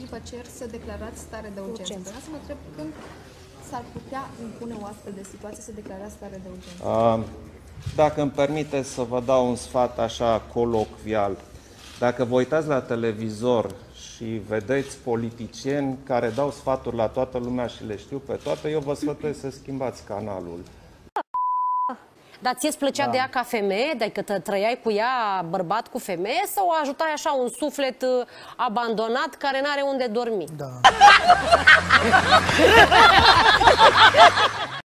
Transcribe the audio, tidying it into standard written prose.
vă cer să declarați stare de urgență. Vreau să vă întreb când s-ar putea impune o astfel de situație să declarați stare de urgență? Dacă îmi permiteți să vă dau un sfat așa colocvial, dacă vă uitați la televizor și vedeți politicieni care dau sfaturi la toată lumea și le știu pe toate, eu vă sfătuiesc să schimbați canalul. Dar ți-ți plăcea de ea ca femeie? Adică trăiai cu ea bărbat cu femeie sau o ajutai așa un suflet abandonat care n-are unde dormi? Da.